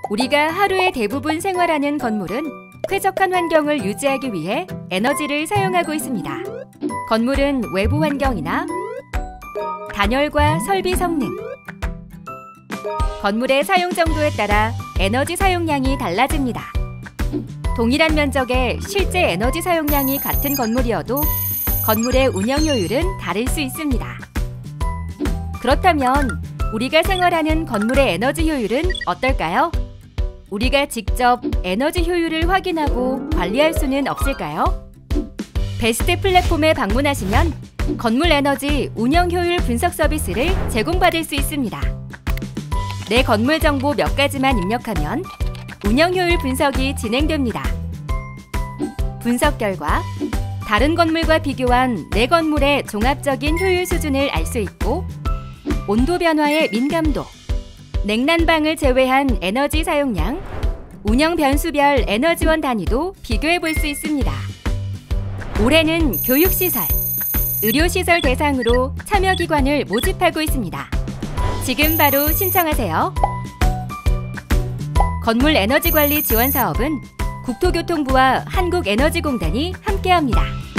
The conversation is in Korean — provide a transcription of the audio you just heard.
우리가 하루의 대부분 생활하는 건물은 쾌적한 환경을 유지하기 위해 에너지를 사용하고 있습니다. 건물은 외부 환경이나 단열과 설비 성능, 건물의 사용 정도에 따라 에너지 사용량이 달라집니다. 동일한 면적의 실제 에너지 사용량이 같은 건물이어도 건물의 운영 효율은 다를 수 있습니다. 그렇다면 우리가 생활하는 건물의 에너지 효율은 어떨까요? 우리가 직접 에너지 효율을 확인하고 관리할 수는 없을까요? 베스트 플랫폼에 방문하시면 건물 에너지 운영 효율 분석 서비스를 제공받을 수 있습니다. 내 건물 정보 몇 가지만 입력하면 운영 효율 분석이 진행됩니다. 분석 결과 다른 건물과 비교한 내 건물의 종합적인 효율 수준을 알 수 있고, 온도 변화의 민감도, 냉난방을 제외한 에너지 사용량, 운영 변수별 에너지원 단위도 비교해 볼 수 있습니다. 올해는 교육시설, 의료시설 대상으로 참여기관을 모집하고 있습니다. 지금 바로 신청하세요. 건물 에너지 관리 지원 사업은 국토교통부와 한국에너지공단이 함께합니다.